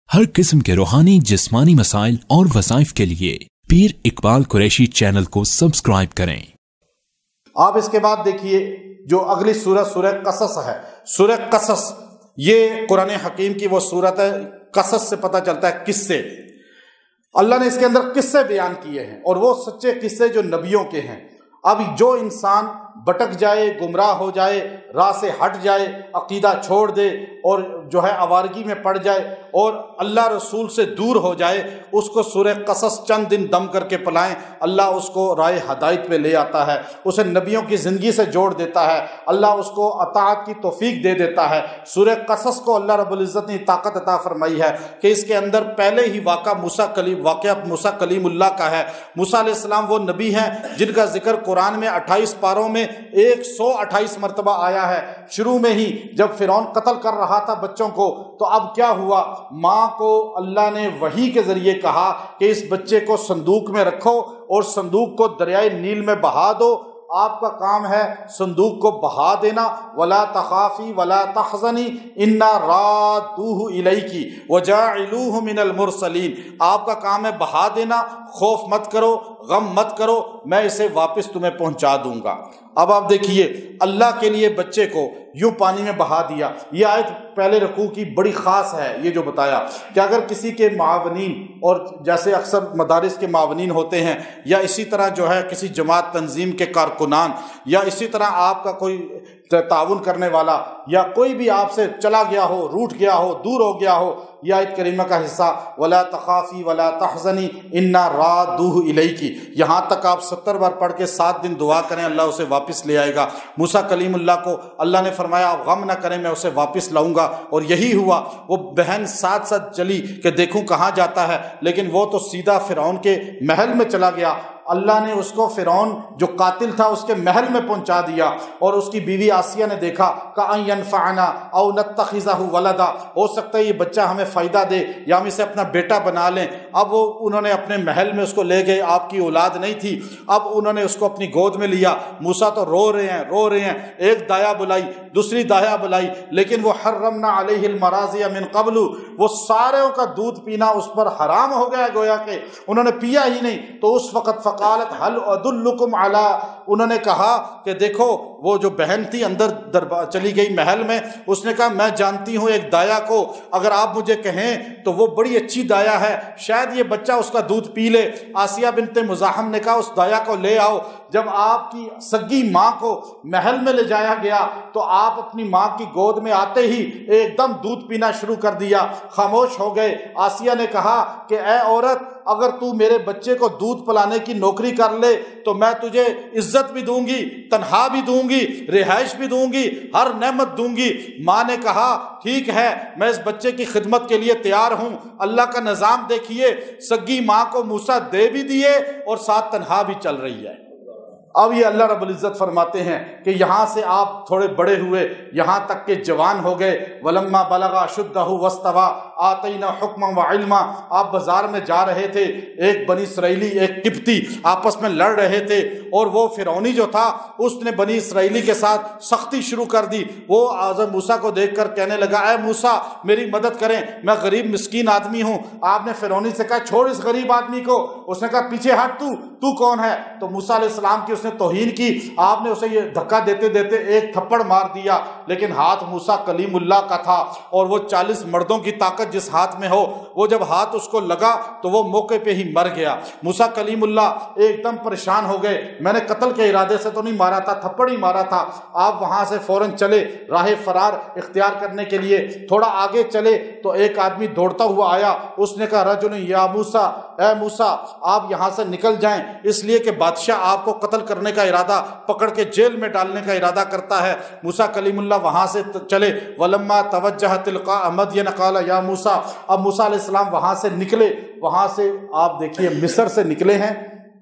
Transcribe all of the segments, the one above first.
ہر قسم کے روحانی جسمانی مسائل اور وظائف کے لیے پیر اقبال قریشی چینل کو سبسکرائب کریں۔ آپ اس کے بعد دیکھیے جو اگلی سورہ قصص ہے۔ سورہ قصص یہ قرآن حکیم کی وہ سورت ہے۔ قصص سے پتہ چلتا ہے قصے، اللہ نے اس کے اندر قصے بیان کیے ہیں، اور وہ سچے قصے جو نبیوں کے ہیں۔ اب جو انسان بھٹک جائے، گمراہ ہو جائے، راہ سے ہٹ جائے، عقیدہ چھوڑ دے اور جو ہے آوارگی میں پڑ جائے اور اللہ رسول سے دور ہو جائے، اس کو سورہ قصص چند دن دم کر کے پلائیں، اللہ اس کو راہ ہدایت پہ لے آتا ہے، اسے نبیوں کی زندگی سے جوڑ دیتا ہے، اللہ اس کو اطاعت کی توفیق دے دیتا ہے۔ سورہ قصص کو اللہ رب العزت نے طاقت عطا فرمائی ہے کہ اس کے اندر پہلے ہی واقعہ موسیٰ کلیم اللہ کا ہے۔ موسیٰ علیہ السلام وہ نبی ہیں جن کا ذکر قرآن میں 28 پاروں میں 128 مرتبہ آیا ہے۔ شروع میں ہی جب فرعون قتل کر رہا تھا بچوں کو، تو اب کیا ہوا؟ ماں کو اللہ نے وحی کے ذریعے کہا کہ اس بچے کو صندوق میں رکھو اور صندوق کو دریائے نیل میں بہا دو۔ آپ کا کام ہے صندوق کو بہا دینا۔ ولا تخافی ولا تحزنی انا رادوہ الیکی وجاعلوہ من المرسلین۔ آپ کا کام ہے بہا دینا، خوف مت کرو، غم مت کرو، میں اسے واپس تمہیں پہنچا دوں گا۔ اب آپ دیکھیے اللہ کے لیے بچے کو یوں پانی میں بہا دیا۔ یہ آیت پہلے رکوع کی بڑی خاص ہے، یہ جو بتایا کہ اگر کسی کے معاونین، اور جیسے اکثر مدارس کے معاونین ہوتے ہیں، یا اسی طرح جو ہے کسی جماعت تنظیم کے کارکنان، یا اسی طرح آپ کا کوئی تعاون کرنے والا، یا کوئی بھی آپ سے چلا گیا ہو، روٹ گیا ہو، دور ہو گیا ہو، یہ آیت کریمہ کا حصہ ولا تخافی ولا تحزنی انا رادوہ الیکی، یہاں تک آپ 70 بار پڑھ کے 7 دن دعا کریں، اللہ اسے واپس لے آئے گا۔ موسیٰ کلیم اللہ کو اللہ نے فرمایا آپ غم نہ کریں، میں اسے واپس لاؤں گا، اور یہی ہوا۔ وہ بہن ساتھ ساتھ چلی کہ دیکھوں کہاں جاتا ہے، لیکن وہ تو سیدھا فرعون کے محل میں چلا گیا۔ اللہ نے اس کو فرعون جو قاتل تھا اس کے محل میں پہنچا دیا، اور اس کی بیوی آسیہ نے دیکھا کہ ينفعنا او نتخذہ ولدا، ہو سکتا ہے یہ بچہ ہمیں فائدہ دے یا ہم اسے اپنا بیٹا بنا لیں۔ اب وہ انہوں نے اپنے محل میں اس کو لے گئے، آپ کی اولاد نہیں تھی، اب انہوں نے اس کو اپنی گود میں لیا۔ موسیٰ تو رو رہے ہیں، ایک دایا بلائی، دوسری دایا بلائی، لیکن وہ حرمنا علیہ المراضع من قبل، وہ ساروں کا دودھ پینا اس پر حرام ہو گیا، گویا کہ انہوں نے پیا ہی نہیں۔ تو اس وقت فقالت هل ادلکم علی، انہوں نے کہا کہ دیکھو، وہ جو بہن تھی اندر چلی گئی محل میں، اس نے کہا میں جانتی ہوں ایک دایا کو، اگر آپ مجھے کہیں تو وہ بڑی اچھی دایا ہے، شاید یہ بچہ اس کا دودھ پی لے۔ آسیہ بنت مزاحم نے کہا اس دایا کو لے آؤ۔ جب آپ کی سگی ماں کو محل میں لے جایا گیا تو آپ اپنی ماں کی گود میں آتے ہی ایک دم دودھ پینا شروع کر دیا، خاموش ہو گئے۔ آسیہ نے کہا کہ اے عورت، اگر تو میرے بچے کو دودھ پلانے کی نوکری کر لے تو میں تجھے عزت بھی دوں گی، تنہا بھی دوں گی، رہائش بھی دوں گی، ہر نعمت دوں گی۔ ماں نے کہا ٹھیک ہے، میں اس بچے کی خدمت کے لیے تیار ہوں۔ اللہ کا نظام دیکھیے، سگی ماں کو موسیٰ دے بھی دیے اور ساتھ تنہا بھی چل رہی ہے۔ اب یہ اللہ رب العزت فرماتے ہیں کہ یہاں سے آپ تھوڑے بڑے ہوئے، یہاں تک کہ جوان ہو گئے۔ وَلَمَّا بَلَغَ أَشُدَّهُ وَاسْتَوَىٰ آتَيْنَا حُكْمًا وَعِلْمًا، آپ بازار میں جا رہے تھے، ایک بنی اسرائیلی ایک قبطی آپس میں لڑ رہے تھے، اور وہ فرعونی جو تھا اس نے بنی اسرائیلی کے ساتھ سختی شروع کر دی۔ وہ حضرت موسیٰ کو دیکھ کر کہنے لگا اے موسیٰ میری مدد کریں، میں غریب مسکین آدمی ہوں۔ آپ نے فرعونی سے کہا چھوڑ اس غریب آدمی کو۔ اس نے کہا پیچھے ہٹ، تو کون ہے؟ تو موسیٰ علیہ السلام کی اس نے توہین کی، آپ نے اسے یہ دھکا دیتے دیتے ایک تھپڑ مار دیا، لیکن ہاتھ موسیٰ کلیم اللہ کا تھا، اور وہ 40 مردوں کی طاقت جس ہاتھ میں ہو، وہ جب ہاتھ اس کو لگا تو وہ موقع پہ ہی مر گیا۔ موسیٰ کلیم اللہ ایک دم پریشان ہو گئے، میں نے قتل کے ارادے سے تو نہیں مارا تھا، تھپڑ ہی مارا تھا۔ آپ وہاں سے فوراً چلے راہ فرار اختیار کرنے کے لیے، تھوڑا آگے چلے تو ایک آدمی دوڑتا ہوا آیا، اس نے کہا رجل یا موسیٰ، اے موسیٰ آپ یہاں سے نکل جائیں، اس لیے کہ بادشاہ آپ کو قتل کرنے کا ارادہ، پکڑ کے جیل میں ڈالنے کا ارادہ کرتا ہے۔ موسیٰ کلیم اللہ وہاں سے چلے، وَلَمَّا تَوَجَّهَ تِلْقَاءَ مَدْيَنَ قَالَ يَا موسیٰ، اب موسیٰ علیہ السلام وہاں سے نکلے، وہاں سے آپ دیکھیے مصر سے نکلے ہیں،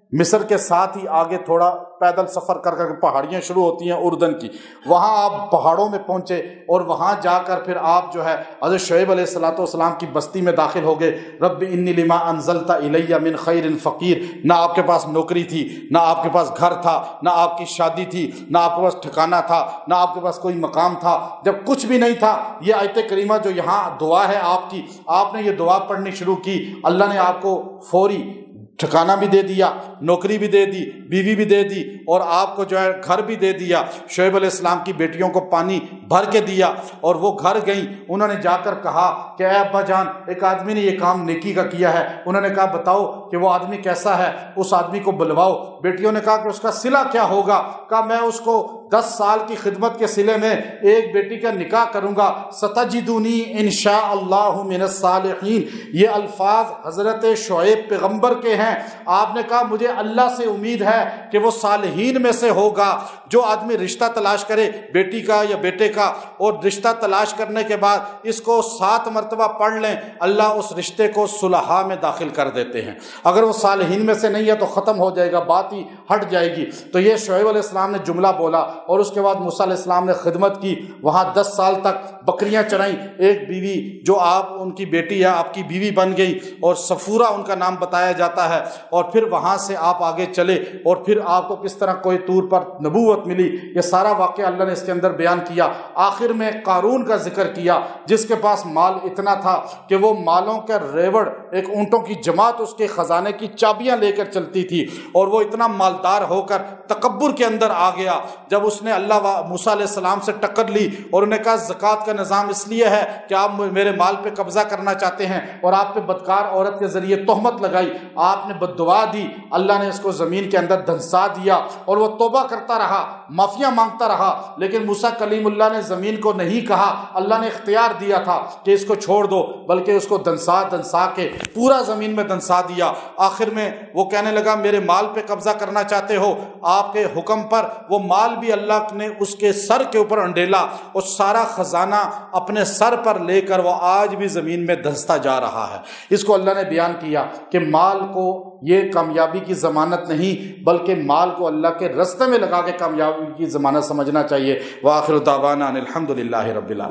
مصر کے ساتھ ہی آگے تھوڑا پیدل سفر کر کر پہاڑیاں شروع ہوتی ہیں اردن کی، وہاں آپ پہاڑوں میں پہنچے اور وہاں جا کر پھر آپ جو ہے حضرت شعیب علیہ السلام کی بستی میں داخل ہو گئے۔ رب انی لما انزلت الی من خیر فقیر، نہ آپ کے پاس نوکری تھی، نہ آپ کے پاس گھر تھا، نہ آپ کی شادی تھی، نہ آپ کے پاس ٹھکانہ تھا، نہ آپ کے پاس کوئی مقام تھا۔ جب کچھ بھی نہیں تھا، یہ آیت کریمہ جو یہاں دعا ہے آپ کی، آپ نے یہ دعا پڑھنی شروع کی، اللہ نے آپ کو فوری ٹھکانہ بھی دے دیا، نوکری بھی دے دی، بیوی بھی دے دی، اور آپ کو جو ہے گھر بھی دے دیا۔ شعیب علیہ السلام کی بیٹیوں کو پانی بھر کے دیا اور وہ گھر گئیں۔ انہوں نے جا کر کہا کہ اے ابا جان، ایک آدمی نے یہ کام نیکی کا کیا ہے۔ انہوں نے کہا بتاؤ کہ وہ آدمی کیسا ہے، اس آدمی کو بلواؤ۔ بیٹیوں نے کہا کہ اس کا صلہ کیا ہوگا؟ کہا میں اس کو 10 سال کی خدمت کے صلے میں ایک بیٹی کا نکاح کروں گا۔ ستجدونی انشاء اللہ من الصالحین، یہ الفاظ حضرت شعیب پیغمبر کے ہیں۔ آپ نے کہا مجھے اللہ سے امید ہے کہ وہ صالحین میں سے ہوگا۔ جو آدمی رشتہ تلاش کرے بیٹی کا یا بیٹے کا، اور رشتہ تلاش کرنے کے بعد اس کو 7 مرتبہ پڑھ لیں، اللہ اس رشتے کو صلحاء میں داخل کر دیتے ہیں۔ اگر وہ صالحین میں سے نہیں ہے تو ختم ہو جائے گا، بات ہی ہٹ جائے گی۔ تو یہ شعیب علیہ السلام نے جملہ بولا، اور اس کے بعد موسیٰ علیہ السلام نے خدمت کی، وہاں 10 سال تک بکریاں چرائیں۔ ایک بیوی جو آپ ان کی بیٹی ہے، آپ کی بیوی بن گئی، اور صفورہ ان کا نام بتایا جاتا ہے۔ اور پھر وہاں سے آپ آگے چلے، اور پھر آپ کو کس طرح کوئی طور پر نبوت ملی، یہ سارا واقعہ اللہ نے اس کے اندر بیان کیا۔ آخر میں قارون کا ذکر کیا، جس کے پاس مال اتنا تھا کہ وہ مالوں کا ریوڑ، ایک اونٹوں کی جماعت اس کے خزانے کی چابیاں لے کر چلتی تھی، اور وہ اتنا مالدار ہو کر تکبر کے اندر آ گیا۔ جب اس نے اللہ موسیٰ علیہ السلام سے ٹکر لی اور انہیں کہا زکوٰۃ کا نظام اس لیے ہے کہ آپ میرے مال پہ قبضہ کرنا چاہتے ہیں، اور آپ پہ بدکار عورت کے ذریعے تہمت لگائی، آپ نے بددعا دی، اللہ نے اس کو زمین کے اندر دھنسا دیا، اور وہ توبہ کرتا رہا، معافیاں مانگتا رہا۔ لیکن موسیٰ کلیم اللہ نے زمین کو نہیں کہا، اللہ نے اختیار دیا تھا کہ اس کو چھوڑ دو، بلکہ اس کو دھنسا کے پورا زمین میں دھنسا دیا۔ آخر میں وہ کہنے لگا میرے مال پہ قبضہ کرنا چاہتے ہو، آپ کے حکم پر وہ مال بھی اللہ نے اس کے سر کے اوپر انڈیلا، اور سارا خزانہ اپنے سر پر لے کر وہ آج بھی زمین میں دھنستا جا رہا ہے۔ اس کو اللہ نے بیان کیا کہ مال کو یہ کامیابی کی ضمانت نہیں، بلکہ مال کو اللہ کے رستے میں لگا کے کامیابی کی ضمانت سمجھنا چاہیے۔ وآخر دعوانا ان الحمد للہ رب العالمین۔